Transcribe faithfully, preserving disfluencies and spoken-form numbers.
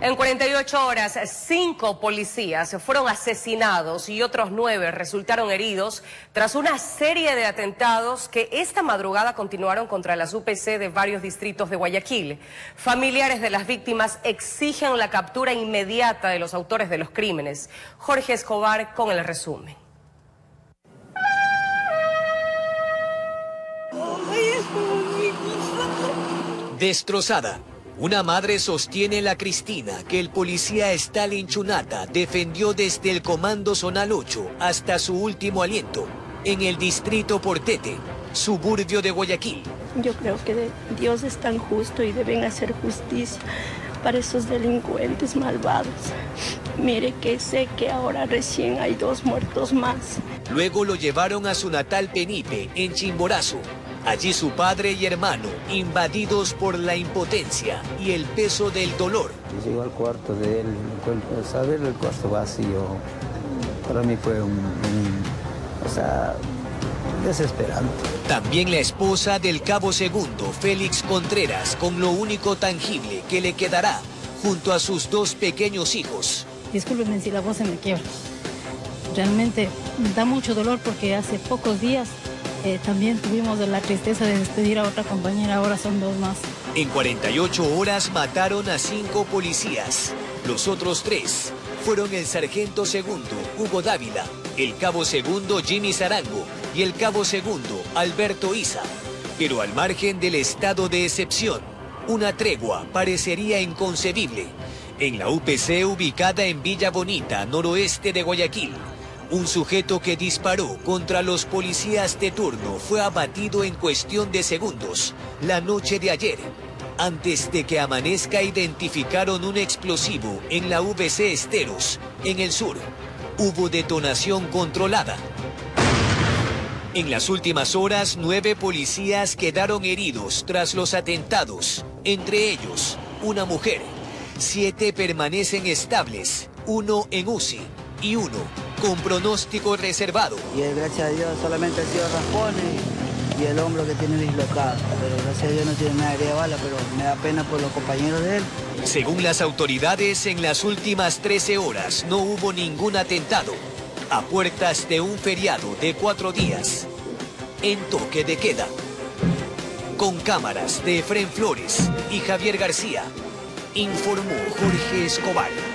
En cuarenta y ocho horas, cinco policías fueron asesinados y otros nueve resultaron heridos tras una serie de atentados que esta madrugada continuaron contra las U P C de varios distritos de Guayaquil. Familiares de las víctimas exigen la captura inmediata de los autores de los crímenes. Jorge Escobar con el resumen. Destrozada, una madre sostiene la Cristina que el policía Stalin Chunata defendió desde el Comando Zonal ocho hasta su último aliento en el distrito Portete, suburbio de Guayaquil. Yo creo que Dios es tan justo y deben hacer justicia para esos delincuentes malvados. Mire que sé que ahora recién hay dos muertos más. Luego lo llevaron a su natal Penipe, en Chimborazo. Allí su padre y hermano, invadidos por la impotencia y el peso del dolor. Llego al cuarto de él, saber el cuarto vacío, para mí fue un, un o sea, desesperante. También la esposa del cabo segundo, Félix Contreras, con lo único tangible que le quedará junto a sus dos pequeños hijos. Discúlpenme si la voz se me quiebra. Realmente da mucho dolor porque hace pocos días Eh, también tuvimos la tristeza de despedir a otra compañera, ahora son dos más. En cuarenta y ocho horas mataron a cinco policías. Los otros tres fueron el sargento segundo, Hugo Dávila, el cabo segundo, Jimmy Zarango, y el cabo segundo, Alberto Isa. Pero al margen del estado de excepción, una tregua parecería inconcebible. En la U P C ubicada en Villa Bonita, noroeste de Guayaquil, un sujeto que disparó contra los policías de turno fue abatido en cuestión de segundos la noche de ayer. Antes de que amanezca, identificaron un explosivo en la V C Esteros, en el sur. Hubo detonación controlada. En las últimas horas, nueve policías quedaron heridos tras los atentados, entre ellos una mujer. Siete permanecen estables, uno en U C I y uno con pronóstico reservado. Y él, gracias a Dios, solamente ha sido raspones y el hombro que tiene dislocado. Pero gracias a Dios no tiene nada de bala, pero me da pena por los compañeros de él. Según las autoridades, en las últimas trece horas no hubo ningún atentado. A puertas de un feriado de cuatro días, en toque de queda. Con cámaras de Efrén Flores y Javier García, informó Jorge Escobar.